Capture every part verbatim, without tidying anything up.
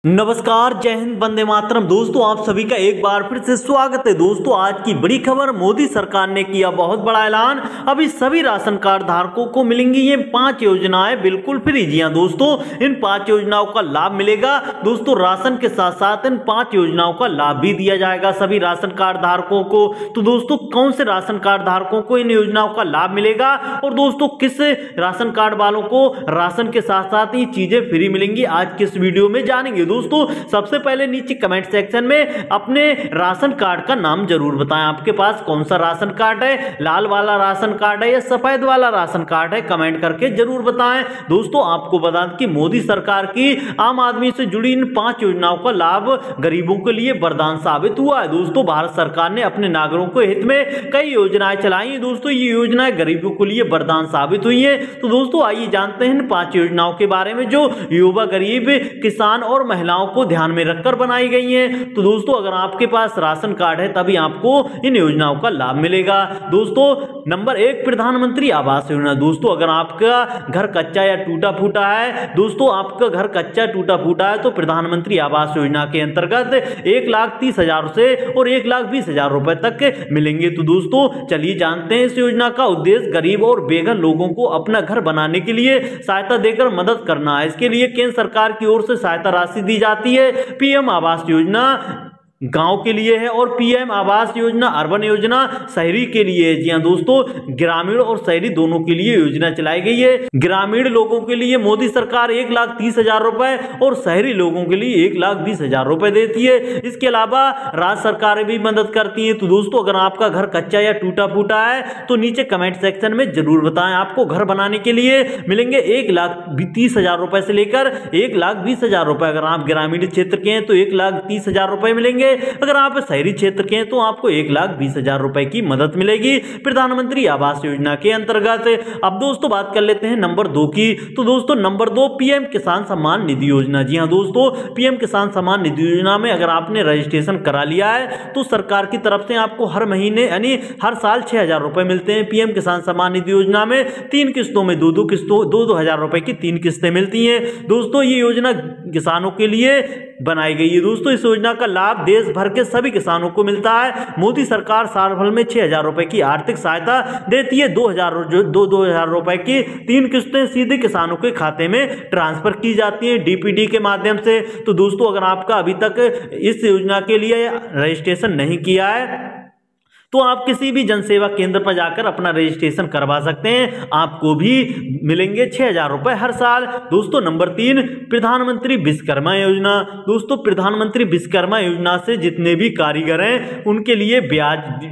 नमस्कार, जय हिंद, वंदे मातरम। दोस्तों, आप सभी का एक बार फिर से स्वागत है। दोस्तों, आज की बड़ी खबर, मोदी सरकार ने किया बहुत बड़ा ऐलान। अभी सभी राशन कार्ड धारकों को मिलेंगी ये पांच योजनाएं बिल्कुल फ्री। जी हां दोस्तों, इन पांच योजनाओं का लाभ मिलेगा। दोस्तों, राशन के साथ साथ इन पांच योजनाओं का लाभ भी दिया जाएगा सभी राशन कार्ड धारकों को। तो दोस्तों, कौन से राशन कार्ड धारकों को इन योजनाओं का लाभ मिलेगा और दोस्तों किस राशन कार्ड वालों को राशन के साथ साथ ये चीजें फ्री मिलेंगी, आज के इस वीडियो में जानेंगे। दोस्तों, सबसे पहले नीचे कमेंट सेक्शन में अपने राशन कार्ड का नाम जरूर बताएं। आपके पास कौन सा राशन कार्ड है, लाल वाला राशन कार्ड है या सफेद वाला राशन कार्ड है, कमेंट करके जरूर बताएं। दोस्तों, आपको बता दें कि मोदी सरकार की आम आदमी से जुड़ी इन पांच योजनाओं का लाभ गरीबों के लिए वरदान साबित हुआ है। दोस्तों, भारत सरकार ने अपने नागरिकों के हित में कई योजनाएं चलाई हैं। दोस्तों, ये योजनाएं गरीबों के लिए वरदान साबित हुई है। तो दोस्तों, आइए जानते हैं इन पांच योजनाओं के बारे में जो युवा, गरीब, किसान और महिलाओं को ध्यान में रखकर बनाई गई हैं। तो दोस्तों, अगर आपके पास राशन कार्ड है तभी आपको इन योजनाओं का लाभ मिलेगा। दोस्तों, नंबर एक, प्रधानमंत्री आवास योजना। दोस्तों, अगर आपका घर कच्चा या टूटा फूटा है, दोस्तों आपका घर कच्चा टूटा फूटा है तो प्रधानमंत्री आवास योजना के अंतर्गत एक लाख तीस हजार से और एक लाख बीस हजार रुपए तक मिलेंगे। तो दोस्तों, चलिए जानते हैं इस योजना का उद्देश्य गरीब और बेघर लोगों को अपना घर बनाने के लिए सहायता देकर मदद करना है। इसके लिए केंद्र सरकार की ओर से सहायता राशि दी जाती है। पीएम आवास योजना गांव के लिए है और पीएम आवास योजना अर्बन योजना शहरी के लिए है। जी हां दोस्तों, ग्रामीण और शहरी दोनों के लिए योजना चलाई गई है। ग्रामीण लोगों के लिए मोदी सरकार एक लाख तीस हजार रुपए और शहरी लोगों के लिए एक लाख बीस हजार रुपए देती है। इसके अलावा राज्य सरकारें भी मदद करती है। तो दोस्तों, अगर आपका घर कच्चा या टूटा फूटा है तो नीचे कमेंट सेक्शन में जरूर बताएं। आपको घर बनाने के लिए मिलेंगे एक लाख तीस हजार रुपए से लेकर एक लाख बीस हजार रुपए। अगर आप ग्रामीण क्षेत्र के हैं तो एक लाख तीस हजार रुपए मिलेंगे। अगर आप शहरी क्षेत्र के हैं तो आपको एक लाख बीस हजार रुपए की मदद मिलेगी प्रधानमंत्री आवास योजना के अंतर्गत। अब दोस्तों, बात कर लेते हैं नंबर दो की। तो दोस्तों, नंबर दो, पीएम किसान सम्मान निधि योजना। जी हां दोस्तों, पीएम किसान सम्मान निधि योजना में अगर आपने रजिस्ट्रेशन करा लिया है तो सरकार की तरफ से आपको हर महीने यानी हर साल छह हजार रुपए मिलते हैं। पीएम किसान सम्मान निधि योजना में तीन किस्तों में दो दो किस्तों दो दो हजार रुपए की तीन किस्तें मिलती हैं। दोस्तों, ये योजना किसानों के लिए बनाई गई है। दोस्तों, इस योजना का लाभ देश भर के सभी किसानों को मिलता है। मोदी सरकार साल भर में छह हजार रुपए की आर्थिक सहायता देती है। दो हजार दो दो हजार रुपए की तीन किस्तें सीधे किसानों के खाते में ट्रांसफर की जाती हैं डीपीडी के माध्यम से। तो दोस्तों, अगर आपका अभी तक इस योजना के लिए रजिस्ट्रेशन नहीं किया है तो आप किसी भी जनसेवा केंद्र पर जाकर अपना रजिस्ट्रेशन करवा सकते हैं। आपको भी मिलेंगे छह हजार रुपए हर साल। दोस्तों, नंबर तीन, प्रधानमंत्री विश्वकर्मा योजना। दोस्तों, प्रधानमंत्री विश्वकर्मा योजना से जितने भी कारीगर हैं उनके लिए ब्याज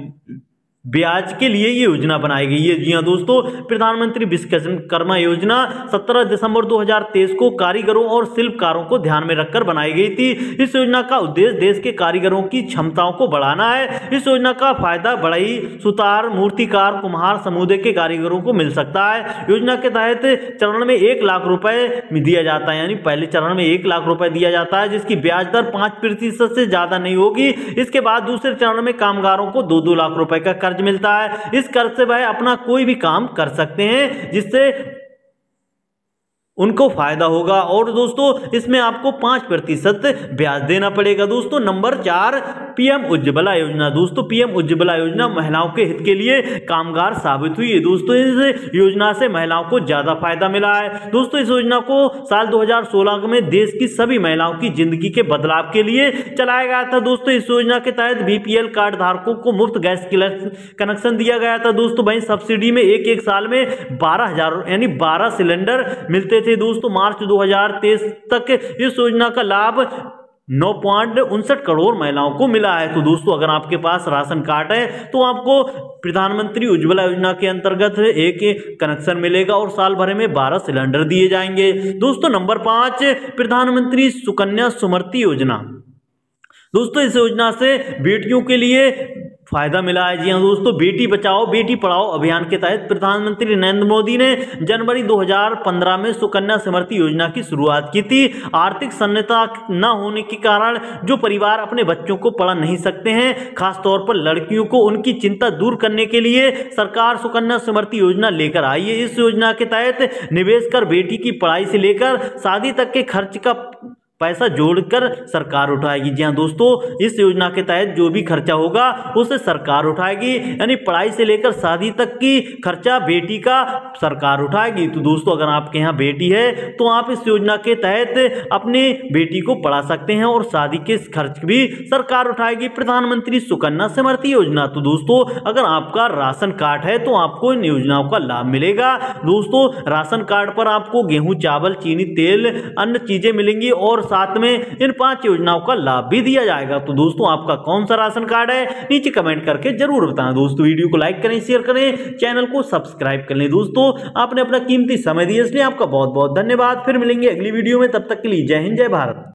ब्याज के लिए ये योजना बनाई गई है। जी हां दोस्तों, प्रधानमंत्री विश्वकर्मा योजना सत्रह दिसंबर दो हजार तेईस को कारीगरों और शिल्पकारों को ध्यान में रखकर बनाई गई थी। इस योजना का उद्देश्य देश के कारीगरों की क्षमताओं को बढ़ाना है। इस योजना का फायदा बढ़ई, सुतार, मूर्तिकार, कुम्हार समुदाय के कारीगरों को मिल सकता है। योजना के तहत चरण में एक लाख रुपए दिया जाता है, यानी पहले चरण में एक लाख रुपए दिया जाता है जिसकी ब्याज दर पांच प्रतिशत से ज्यादा नहीं होगी। इसके बाद दूसरे चरण में कामगारों को दो दो लाख रुपए का कर्ज मिलता है। इस कर्ज से वह अपना कोई भी काम कर सकते हैं जिससे उनको फायदा होगा और दोस्तों इसमें आपको पांच प्रतिशत ब्याज देना पड़ेगा। दोस्तों, नंबर चार, पीएम उज्ज्वला योजना। दोस्तों, पीएम उज्ज्वला योजना महिलाओं के हित के लिए कामगार साबित हुई है। दोस्तों, इस योजना से महिलाओं को ज्यादा फायदा मिला है। दोस्तों, इस योजना को साल दो हजार सोलह में देश की सभी महिलाओं की जिंदगी के बदलाव के लिए चलाया गया था। दोस्तों, इस योजना के तहत बीपीएल कार्ड धारकों को मुफ्त गैस कनेक्शन दिया गया था। दोस्तों, वहीं सब्सिडी में एक एक साल में बारह हजार यानी बारह सिलेंडर मिलते थे। दोस्तों, मार्च दो हजार तेईस तक इस योजना का लाभ नौ पॉइंट उनसठ करोड़ महिलाओं को मिला है। तो दोस्तों, अगर आपके पास राशन कार्ड है तो आपको प्रधानमंत्री उज्ज्वला योजना के अंतर्गत एक कनेक्शन मिलेगा और साल भर में बारह सिलेंडर दिए जाएंगे। दोस्तों, नंबर पांच, प्रधानमंत्री सुकन्या समृद्धि योजना। दोस्तों, इस योजना से बेटियों के लिए फायदा मिला है। जी हां दोस्तों, बेटी बचाओ बेटी पढ़ाओ अभियान के तहत प्रधानमंत्री नरेंद्र मोदी ने जनवरी दो हजार पंद्रह में सुकन्या समृद्धि योजना की शुरुआत की थी। आर्थिक सन्नता न होने के कारण जो परिवार अपने बच्चों को पढ़ा नहीं सकते हैं, खासतौर पर लड़कियों को, उनकी चिंता दूर करने के लिए सरकार सुकन्या समृद्धि योजना लेकर आई है। इस योजना के तहत निवेश कर बेटी की पढ़ाई से लेकर शादी तक के खर्च का पैसा जोड़कर सरकार उठाएगी। जी हाँ दोस्तों, इस योजना के तहत जो भी खर्चा होगा उसे सरकार उठाएगी, यानी पढ़ाई से लेकर शादी तक की खर्चा बेटी का सरकार उठाएगी। तो दोस्तों, अगर आपके यहाँ बेटी है तो आप इस योजना के तहत अपने बेटी को पढ़ा सकते हैं और शादी के खर्च भी सरकार उठाएगी। प्रधानमंत्री सुकन्या समृद्धि योजना। तो दोस्तों, अगर आपका राशन कार्ड है तो आपको इन योजनाओं का लाभ मिलेगा। दोस्तों, राशन कार्ड पर आपको गेहूं, चावल, चीनी, तेल, अन्य चीजें मिलेंगी और साथ में इन पांच योजनाओं का लाभ भी दिया जाएगा। तो दोस्तों, आपका कौन सा राशन कार्ड है नीचे कमेंट करके जरूर बताएं। दोस्तों, वीडियो को लाइक करें, शेयर करें, चैनल को सब्सक्राइब कर लें। दोस्तों, आपने अपना कीमती समय दिया इसलिए आपका बहुत बहुत धन्यवाद। फिर मिलेंगे अगली वीडियो में, तब तक के लिए जय हिंद, जय भारत।